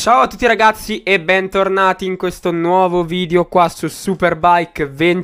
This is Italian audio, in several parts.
Ciao a tutti ragazzi e bentornati in questo nuovo video qua su Superbike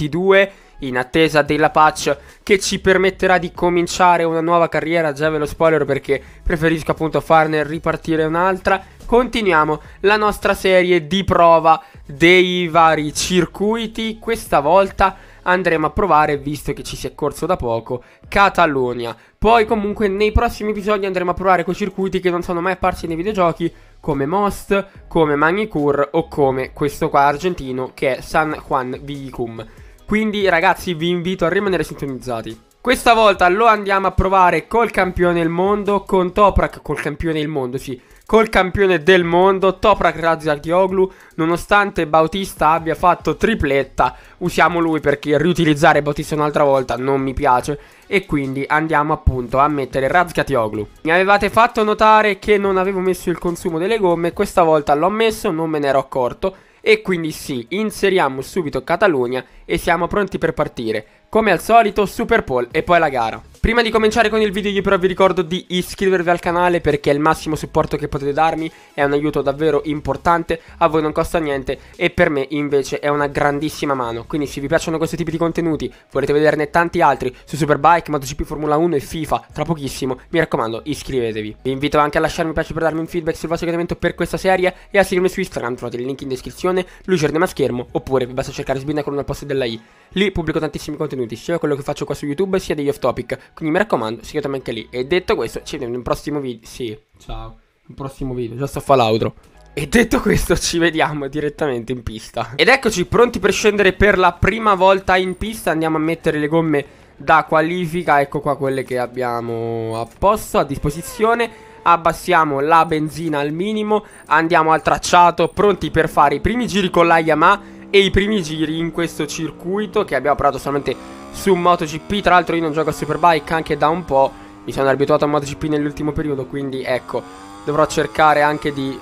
22 in attesa della patch che ci permetterà di cominciare una nuova carriera. Già ve lo spoiler perché preferisco appunto farne ripartire un'altra. Continuiamo la nostra serie di prova dei vari circuiti. Questa volta andremo a provare, visto che ci si è corso da poco, Catalunya. Poi comunque nei prossimi episodi andremo a provare quei circuiti che non sono mai apparsi nei videogiochi, come Most, come Magny-Cours o come questo qua argentino che è San Juan Villicum. Quindi ragazzi vi invito a rimanere sintonizzati. Questa volta lo andiamo a provare col campione del mondo, con Toprak, col campione del mondo, sì, col campione del mondo, Toprak Razgatlioglu. Nonostante Bautista abbia fatto tripletta, usiamo lui perché riutilizzare Bautista un'altra volta non mi piace. E quindi andiamo appunto a mettere Razgatlioglu. Mi avevate fatto notare che non avevo messo il consumo delle gomme, questa volta l'ho messo, non me ne ero accorto. E quindi sì, inseriamo subito Catalunya e siamo pronti per partire. Come al solito, Super Pole e poi la gara. Prima di cominciare con il video io però vi ricordo di iscrivervi al canale perché è il massimo supporto che potete darmi, è un aiuto davvero importante, a voi non costa niente e per me invece è una grandissima mano. Quindi se vi piacciono questi tipi di contenuti, volete vederne tanti altri su Superbike, MotoGP, Formula 1 e FIFA tra pochissimo, mi raccomando iscrivetevi. Vi invito anche a lasciarmi un piace per darmi un feedback sul vostro gradimento per questa serie e a seguirmi su Instagram, trovate il link in descrizione, Lucerna schermo, oppure vi basta cercare Sbina con al posto della I. Lì pubblico tantissimi contenuti, sia quello che faccio qua su YouTube sia degli off topic, quindi mi raccomando seguitemi anche lì. E detto questo ci vediamo in un prossimo video. Sì, ciao, un prossimo video, già sto a fare l'outro. E detto questo ci vediamo direttamente in pista. Ed eccoci pronti per scendere per la prima volta in pista. Andiamo a mettere le gomme da qualifica, ecco qua quelle che abbiamo a posto, a disposizione. Abbassiamo la benzina al minimo, andiamo al tracciato, pronti per fare i primi giri con la Yamaha e i primi giri in questo circuito che abbiamo provato solamente su MotoGP. Tra l'altro io non gioco a Superbike anche da un po', mi sono abituato a MotoGP nell'ultimo periodo, quindi ecco, dovrò cercare anche di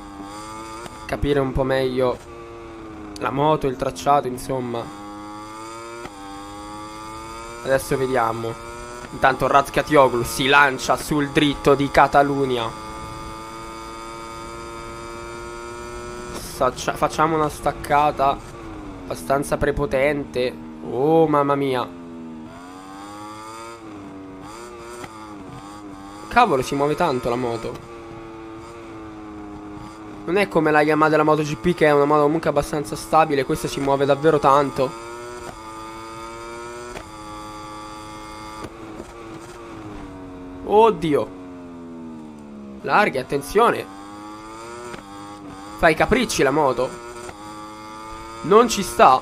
capire un po' meglio la moto, il tracciato, insomma. Adesso vediamo. Intanto Razgatlioglu si lancia sul dritto di Catalunya. Facciamo una staccata abbastanza prepotente. Oh mamma mia. Cavolo, si muove tanto la moto. Non è come la Yamaha della MotoGP che è una moto comunque abbastanza stabile. Questa si muove davvero tanto. Oddio. Larghi, attenzione. Fa i capricci la moto. Non ci sta.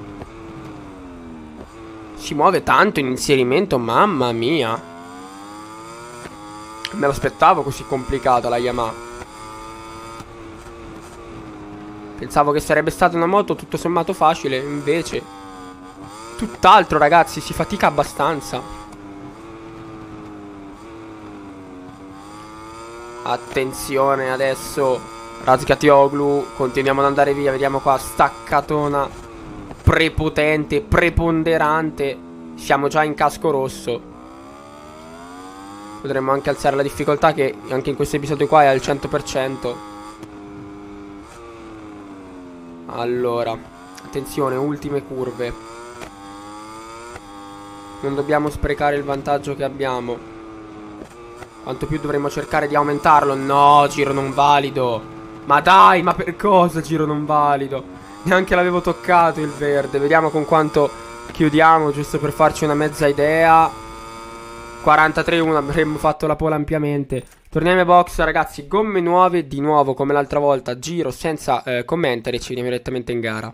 Si muove tanto in inserimento, mamma mia. Me l'aspettavo così complicata la Yamaha. Pensavo che sarebbe stata una moto tutto sommato facile, invece tutt'altro ragazzi, si fatica abbastanza. Attenzione adesso Razgatlioglu, continuiamo ad andare via, vediamo qua, staccatona prepotente, preponderante. Siamo già in casco rosso. Potremmo anche alzare la difficoltà che anche in questo episodio qua è al 100%. Allora, attenzione, ultime curve. Non dobbiamo sprecare il vantaggio che abbiamo. Quanto più dovremmo cercare di aumentarlo. No, giro non valido. Ma dai, ma per cosa giro non valido? Neanche l'avevo toccato il verde. Vediamo con quanto chiudiamo, giusto per farci una mezza idea. 43-1, avremmo fatto la pole ampiamente. Torniamo ai box ragazzi, gomme nuove di nuovo come l'altra volta. Giro senza commentari, ci vediamo direttamente in gara.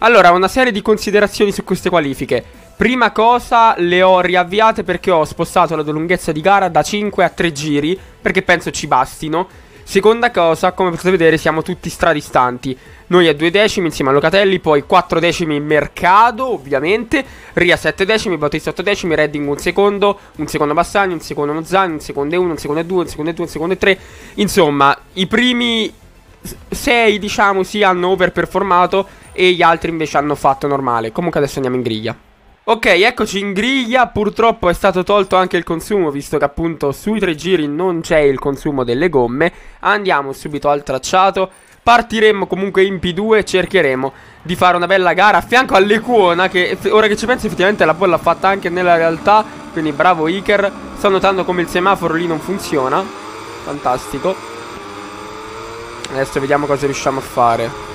Allora, una serie di considerazioni su queste qualifiche. Prima cosa, le ho riavviate perché ho spostato la lunghezza di gara da 5 a 3 giri, perché penso ci bastino. Seconda cosa, come potete vedere siamo tutti stradistanti. Noi a 2 decimi insieme a Locatelli, poi 4 decimi Mercado ovviamente, Ria 7 decimi, Bautista 8 decimi, Redding un secondo Bassani, un secondo Nozani, un secondo e 1, un secondo e 2, un secondo e 2, un secondo e 3. Insomma, i primi 6 diciamo sì hanno overperformato e gli altri invece hanno fatto normale. Comunque adesso andiamo in griglia. Ok, eccoci in griglia. Purtroppo è stato tolto anche il consumo, visto che appunto sui 3 giri non c'è il consumo delle gomme. Andiamo subito al tracciato. Partiremo comunque in P2 e cercheremo di fare una bella gara a fianco all'Equona, che ora che ci penso effettivamente la bolla l'ha fatta anche nella realtà. Quindi bravo Iker. Sto notando come il semaforo lì non funziona. Fantastico. Adesso vediamo cosa riusciamo a fare.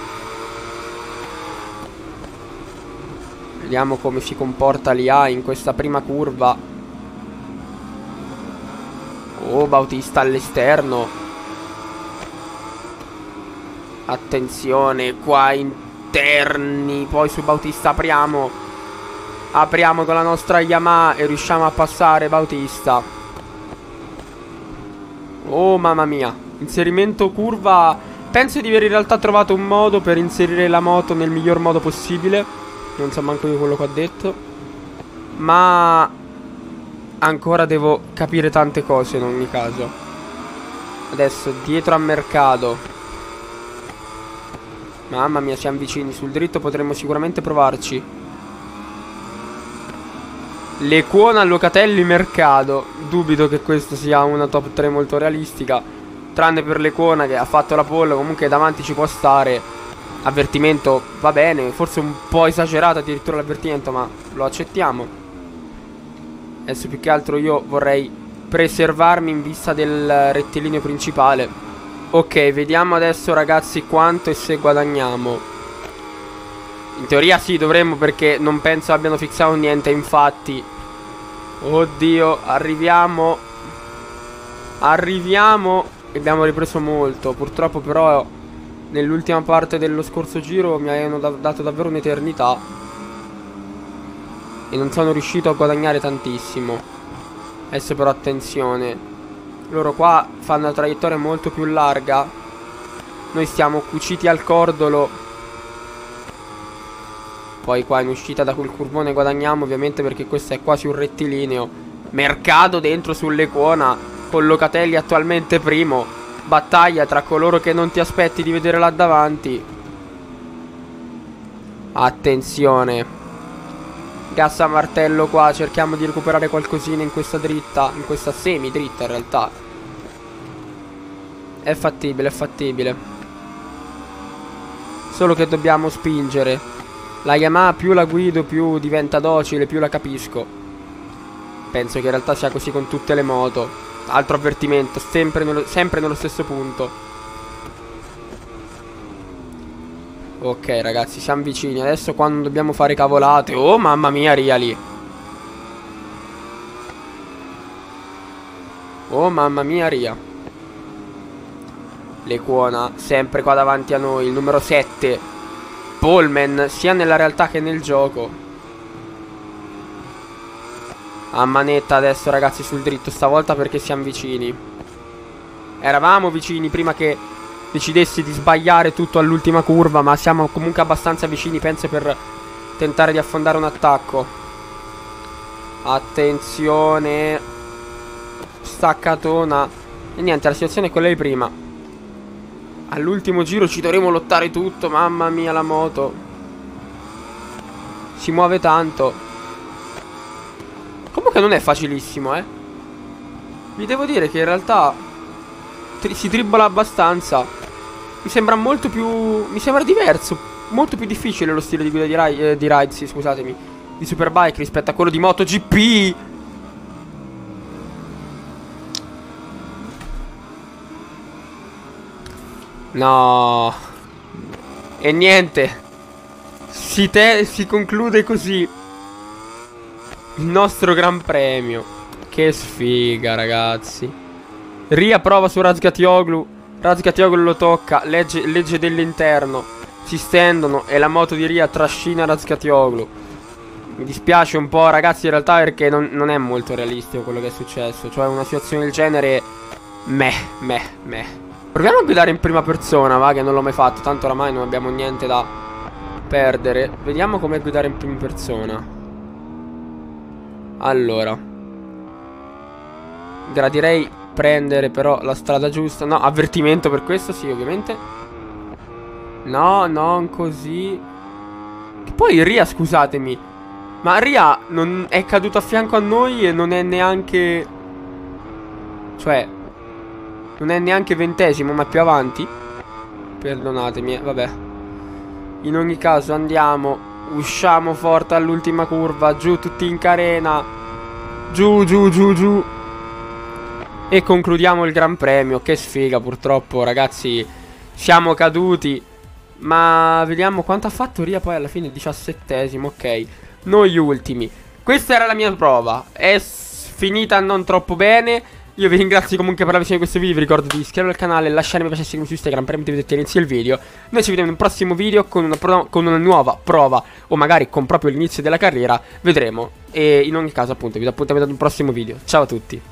Vediamo come si comporta l'IA in questa prima curva. Oh, Bautista all'esterno. Attenzione, qua interni. Poi su Bautista apriamo. Apriamo con la nostra Yamaha e riusciamo a passare Bautista. Oh, mamma mia. Inserimento curva. Penso di aver in realtà trovato un modo per inserire la moto nel miglior modo possibile. Non so manco io quello che ho detto, ma ancora devo capire tante cose in ogni caso. Adesso dietro a Mercado. Mamma mia, siamo vicini. Sul dritto potremmo sicuramente provarci. L'Equona, Locatelli, Mercado. Dubito che questa sia una top 3 molto realistica, tranne per l'Equona che ha fatto la pole. Comunque davanti ci può stare. Avvertimento va bene, forse un po' esagerato addirittura l'avvertimento, ma lo accettiamo. Adesso più che altro io vorrei preservarmi in vista del rettilineo principale. Ok, vediamo adesso ragazzi quanto e se guadagniamo. In teoria sì, dovremmo, perché non penso abbiano fissato niente, infatti. Oddio, arriviamo. Arriviamo. E abbiamo ripreso molto. Purtroppo però nell'ultima parte dello scorso giro mi avevano dato davvero un'eternità e non sono riuscito a guadagnare tantissimo. Adesso però attenzione, loro qua fanno una traiettoria molto più larga. Noi stiamo cuciti al cordolo. Poi qua in uscita da quel curvone guadagniamo ovviamente, perché questo è quasi un rettilineo. Mercado dentro sull'Equona con Locatelli attualmente primo. Battaglia tra coloro che non ti aspetti di vedere là davanti. Attenzione. Gas a martello qua. Cerchiamo di recuperare qualcosina in questa dritta. In questa semi dritta in realtà. È fattibile, è fattibile. Solo che dobbiamo spingere. La Yamaha più la guido più diventa docile, più la capisco. Penso che in realtà sia così con tutte le moto. Altro avvertimento, sempre nello stesso punto. Ok ragazzi, siamo vicini. Adesso quando dobbiamo fare cavolate. Oh mamma mia, Ria lì. Oh mamma mia, Ria. L'Equona sempre qua davanti a noi. Il numero 7 Pullman, sia nella realtà che nel gioco. A manetta adesso ragazzi sul dritto stavolta, perché siamo vicini. Eravamo vicini prima che decidessi di sbagliare tutto all'ultima curva, ma siamo comunque abbastanza vicini, penso, per tentare di affondare un attacco. Attenzione. Staccatona. E niente, la situazione è quella di prima. All'ultimo giro ci dovremo lottare tutto. Mamma mia, la moto si muove tanto. Comunque non è facilissimo, vi devo dire che in realtà si tribbola abbastanza. Mi sembra molto più... mi sembra diverso. Molto più difficile lo stile di guida di ride, sì, scusatemi, di Superbike rispetto a quello di MotoGP. No. E niente. Si conclude così il nostro Gran Premio. Che sfiga, ragazzi. Ria prova su Razgatlioglu. Razgatlioglu lo tocca. Legge dell'interno. si stendono e la moto di Ria trascina Razgatlioglu. Mi dispiace un po', ragazzi, in realtà, perché non è molto realistico quello che è successo. Cioè, una situazione del genere, meh. Proviamo a guidare in prima persona, va, che non l'ho mai fatto. Tanto oramai non abbiamo niente da perdere. Vediamo com'è guidare in prima persona. Allora, gradirei prendere però la strada giusta. No, avvertimento per questo, sì, ovviamente. No, non così. Che poi Ria, scusatemi, ma Ria non è caduto a fianco a noi e non è neanche... Cioè, non è neanche 20°, ma è più avanti. Perdonatemi, vabbè. In ogni caso andiamo, usciamo forte all'ultima curva, giù tutti in carena. Giù. E concludiamo il Gran Premio. Che sfiga, purtroppo, ragazzi, siamo caduti. Ma vediamo quanto ha fatto Ria poi alla fine, 17°, ok. Noi ultimi. Questa era la mia prova. È finita non troppo bene. Io vi ringrazio comunque per la visione di questo video. Vi ricordo di iscrivervi al canale, lasciare mi piace e seguirmi su Instagram per vedere inizio il video. Noi ci vediamo in un prossimo video con una nuova prova, o magari con proprio l'inizio della carriera. Vedremo. E in ogni caso, appunto, vi do appuntamento ad un prossimo video. Ciao a tutti.